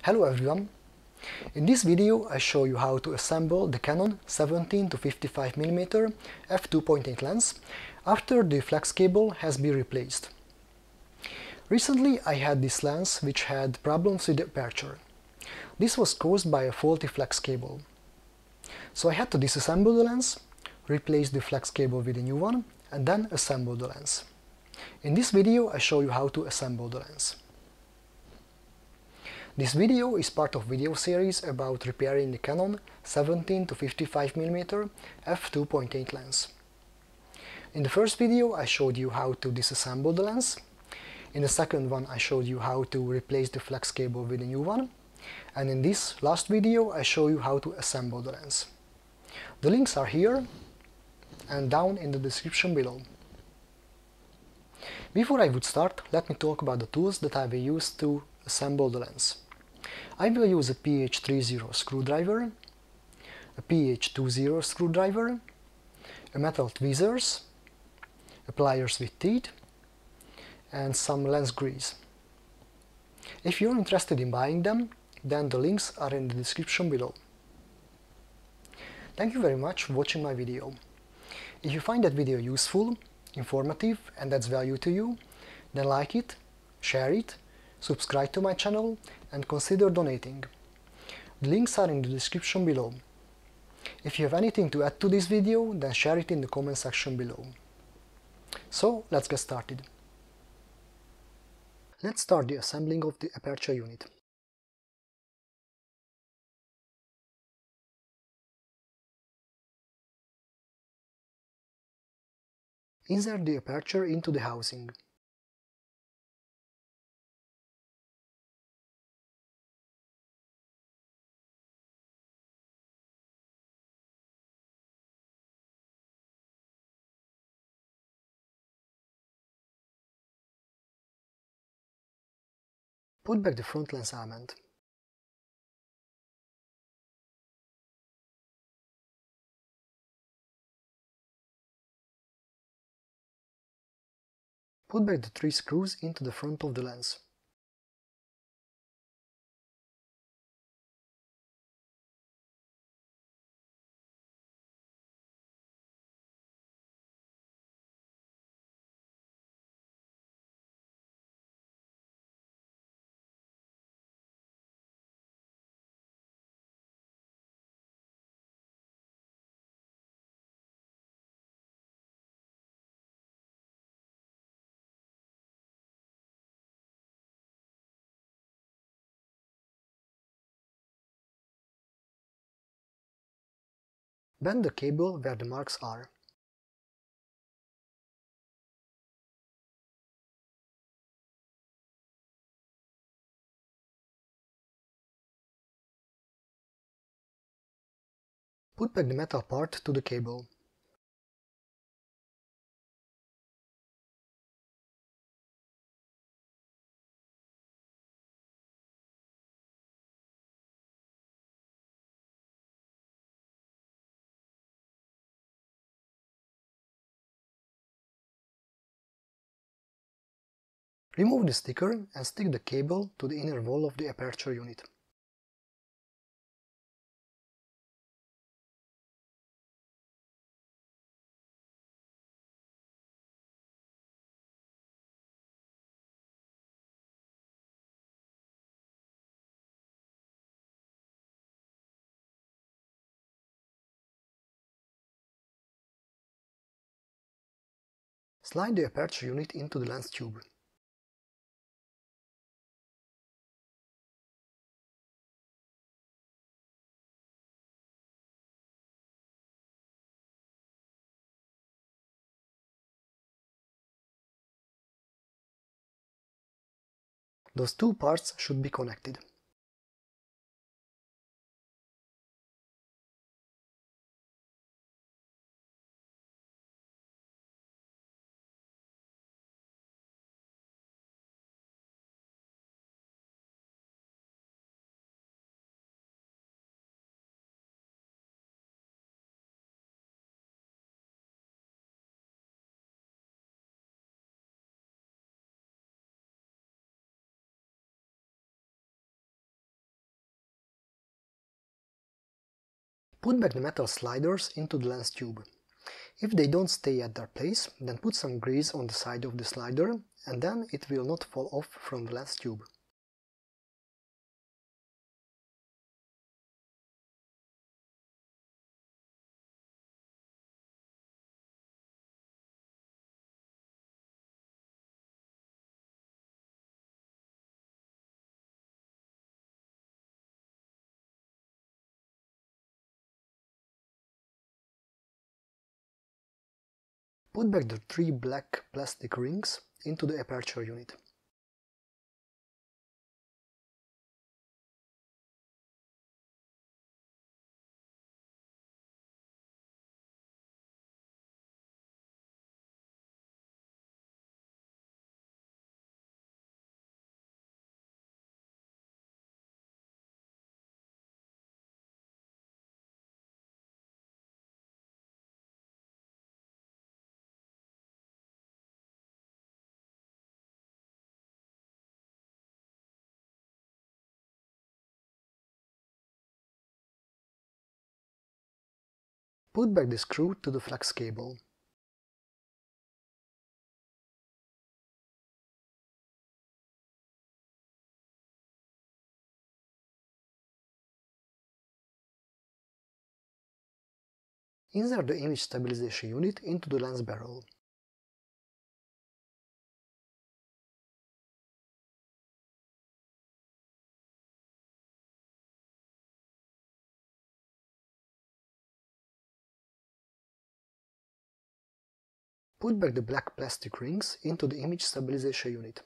Hello everyone! In this video I show you how to assemble the Canon 17 to 55mm f2.8 lens after the flex cable has been replaced. Recently I had this lens which had problems with the aperture. This was caused by a faulty flex cable. So I had to disassemble the lens, replace the flex cable with a new one, and then assemble the lens. In this video I show you how to assemble the lens. This video is part of video series about repairing the Canon 17 to 55mm f2.8 lens. In the first video I showed you how to disassemble the lens. In the second one I showed you how to replace the flex cable with a new one. And in this last video I show you how to assemble the lens. The links are here and down in the description below. Before I would start, let me talk about the tools that I will use to assemble the lens. I will use a PH30 screwdriver, a PH20 screwdriver, a metal tweezers, pliers with teeth, and some lens grease. If you're interested in buying them, then the links are in the description below. Thank you very much for watching my video. If you find that video useful, informative, and adds value to you, then like it, share it, subscribe to my channel, and consider donating. The links are in the description below. If you have anything to add to this video, then share it in the comment section below. So, let's get started. Let's start the assembling of the aperture unit. Insert the aperture into the housing. Put back the front lens element. Put back the 3 screws into the front of the lens. Bend the cable where the marks are. Put back the metal part to the cable. Remove the sticker and stick the cable to the inner wall of the aperture unit. Slide the aperture unit into the lens tube. Those two parts should be connected. Put back the metal sliders into the lens tube. If they don't stay at their place, then put some grease on the side of the slider, and then it will not fall off from the lens tube. Put back the 3 black plastic rings into the aperture unit. Put back the screw to the flex cable. Insert the image stabilization unit into the lens barrel. Put back the black plastic rings into the image stabilization unit.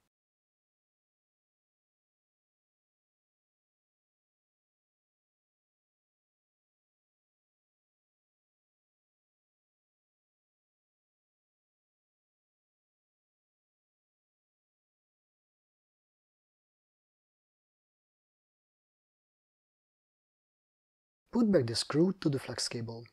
Put back the screw to the flex cable.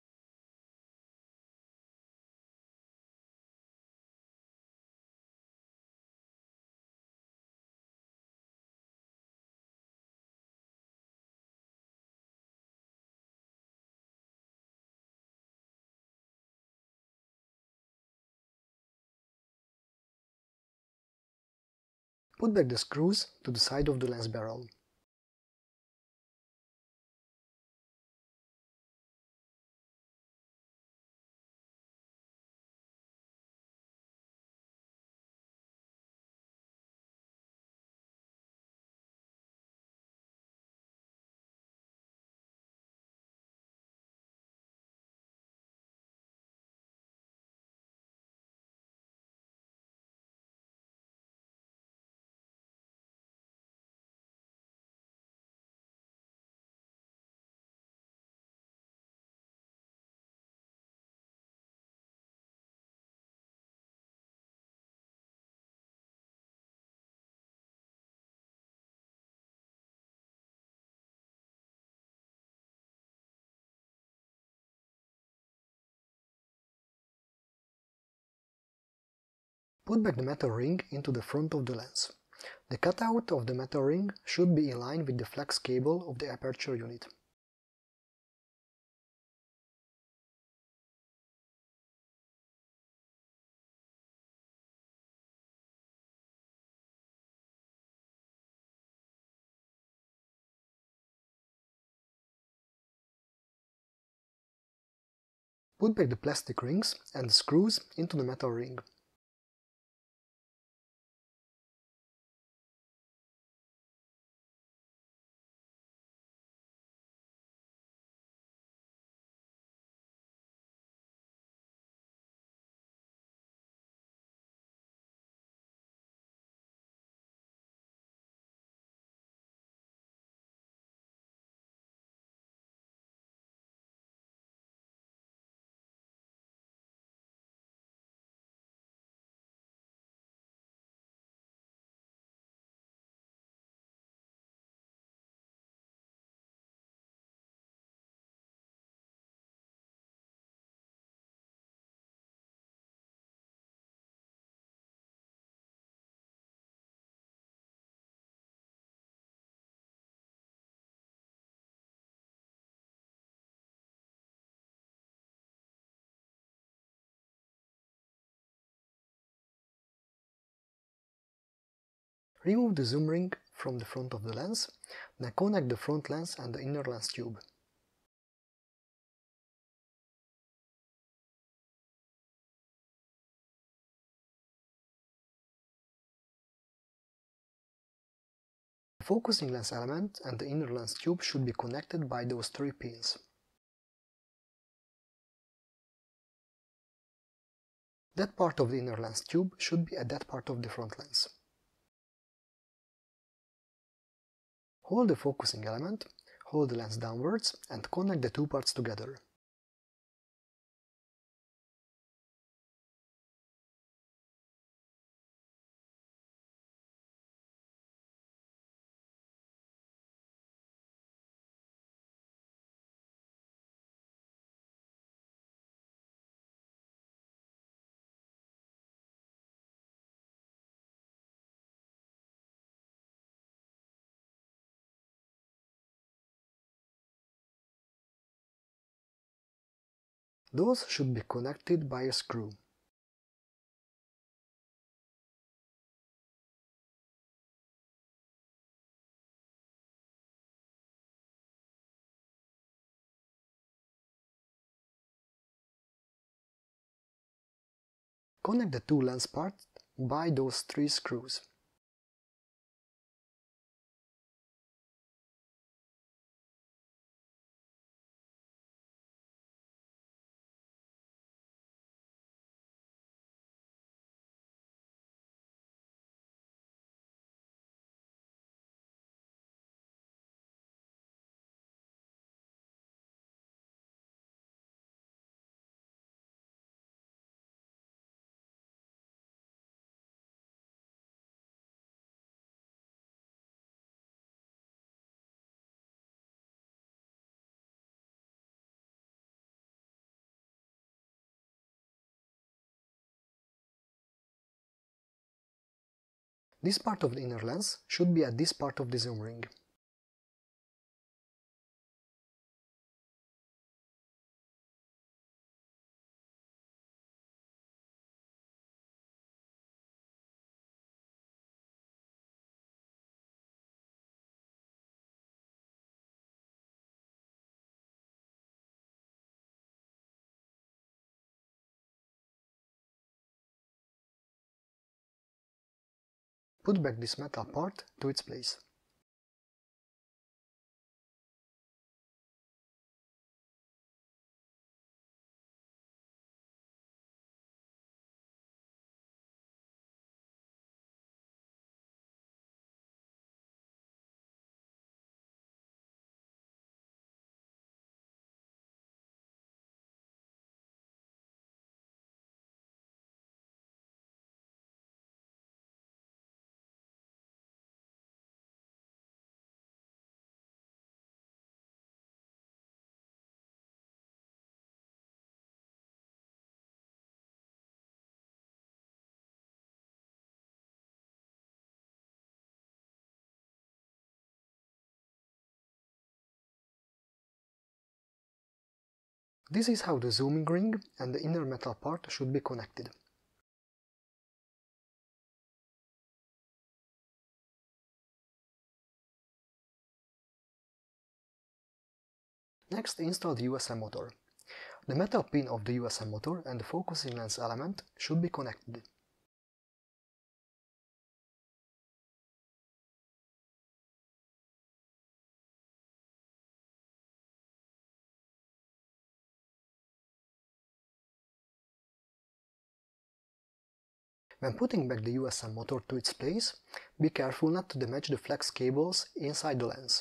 Put back the screws to the side of the lens barrel. Put back the metal ring into the front of the lens. The cutout of the metal ring should be in line with the flex cable of the aperture unit. Put back the plastic rings and the screws into the metal ring. Remove the zoom ring from the front of the lens, then connect the front lens and the inner lens tube. The focusing lens element and the inner lens tube should be connected by those 3 pins. That part of the inner lens tube should be at that part of the front lens. Hold the focusing element, hold the lens downwards and connect the 2 parts together. Those should be connected by a screw. Connect the 2 lens parts by those 3 screws. This part of the inner lens should be at this part of the zoom ring. Put back this metal part to its place. This is how the zooming ring and the inner metal part should be connected. Next, install the USM motor. The metal pin of the USM motor and the focusing lens element should be connected. When putting back the USM motor to its place, be careful not to damage the flex cables inside the lens.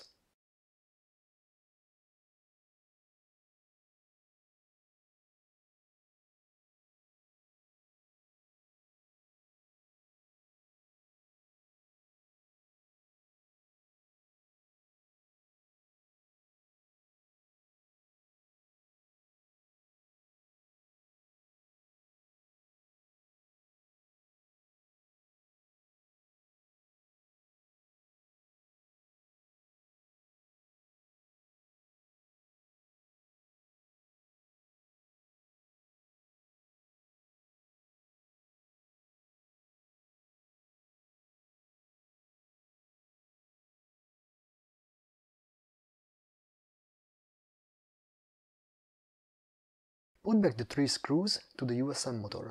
Put back the 3 screws to the USM motor.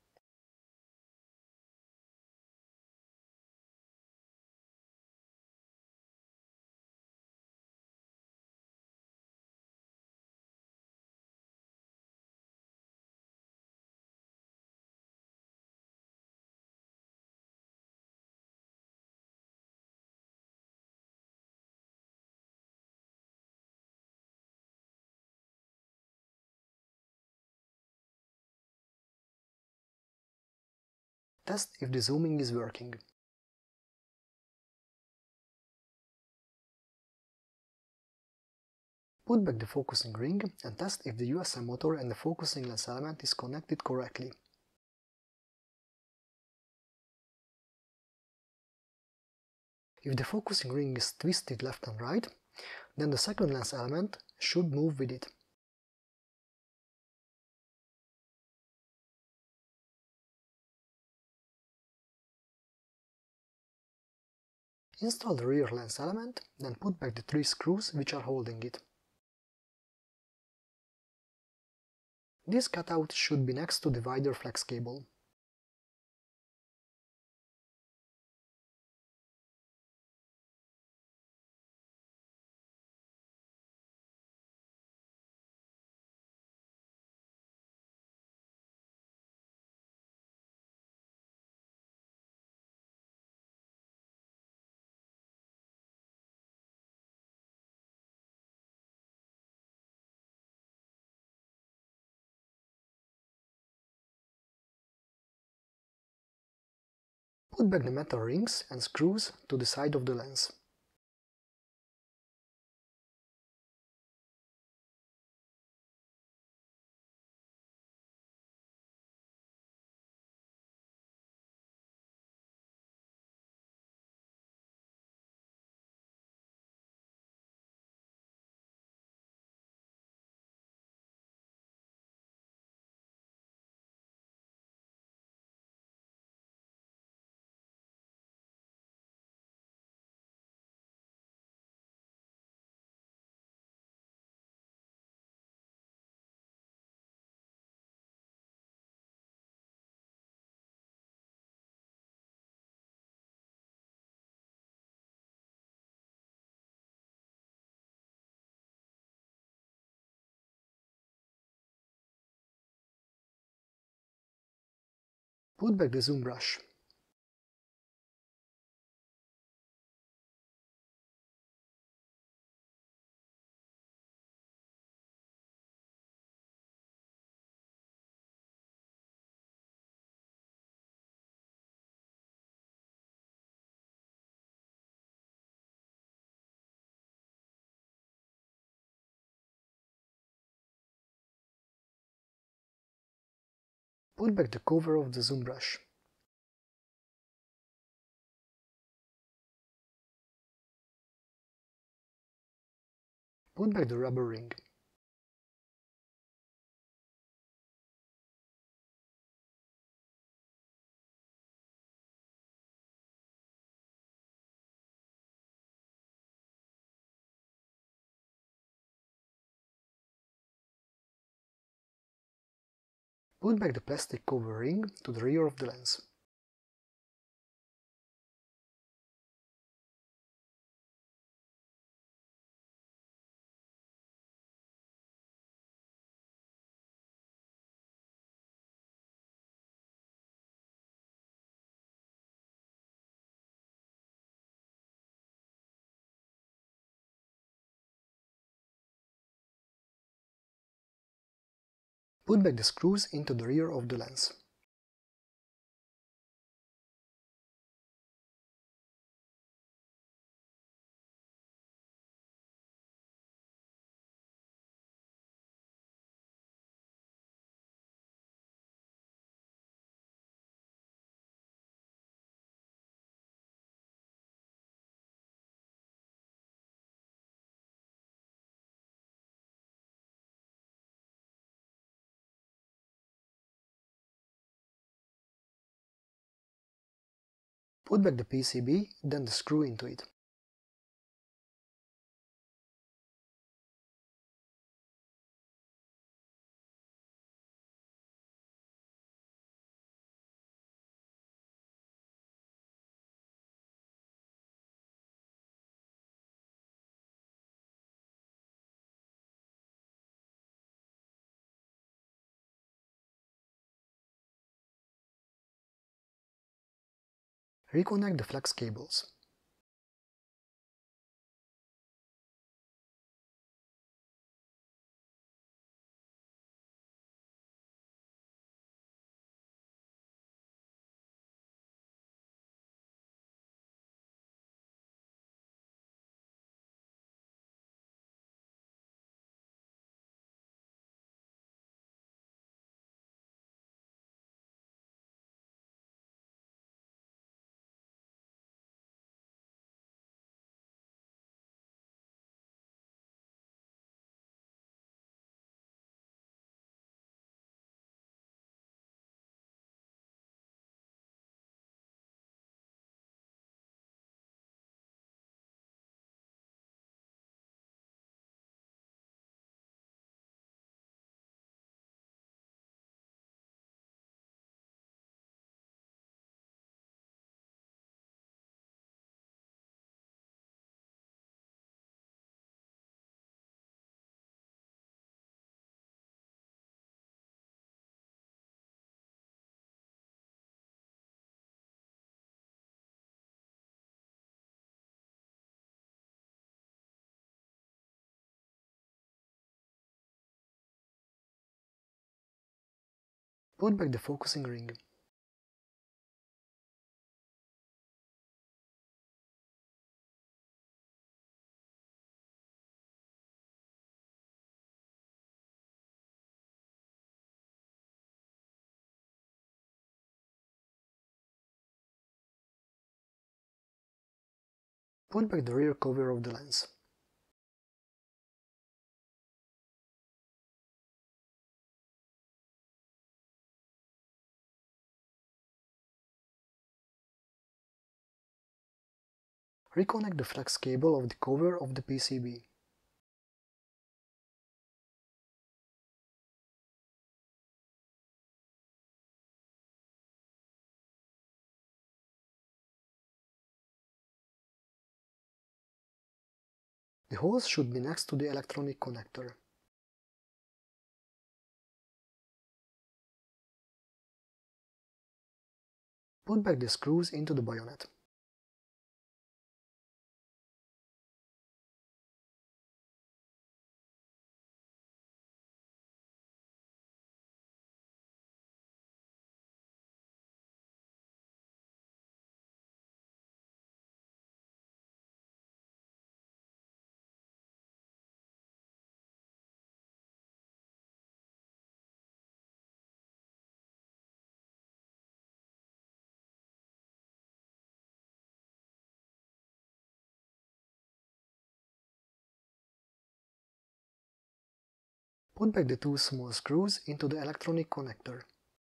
Test if the zooming is working. Put back the focusing ring and test if the USM motor and the focusing lens element is connected correctly. If the focusing ring is twisted left and right, then the second lens element should move with it. Install the rear lens element, then put back the 3 screws which are holding it. This cutout should be next to the wider flex cable. Put back the metal rings and screws to the side of the lens. Put back the zoom brush. Put back the cover of the zoom brush. Put back the rubber ring. Put back the plastic cover ring to the rear of the lens. Put back the screws into the rear of the lens. Put back the PCB, then the screw into it. Reconnect the flex cables. Put back the focusing ring. Put back the rear cover of the lens. Reconnect the flex cable of the cover of the PCB. The holes should be next to the electronic connector. Put back the screws into the bayonet. Put back the two small screws into the electronic connector.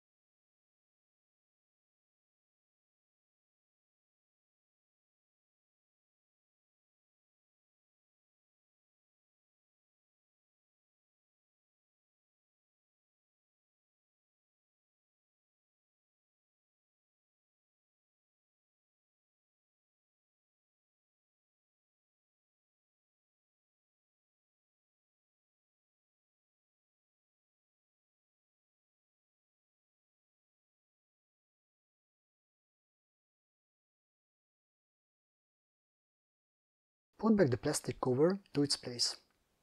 Put back the plastic cover to its place.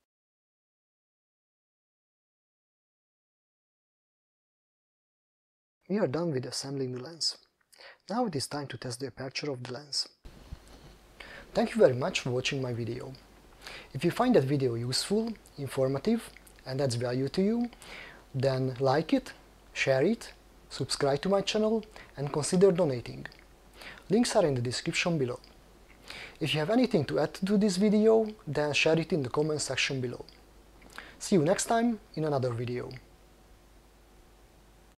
We are done with assembling the lens. Now it is time to test the aperture of the lens. Thank you very much for watching my video. If you find that video useful, informative, and adds value to you, then like it, share it, subscribe to my channel, and consider donating. Links are in the description below. If you have anything to add to this video, then share it in the comment section below. See you next time in another video.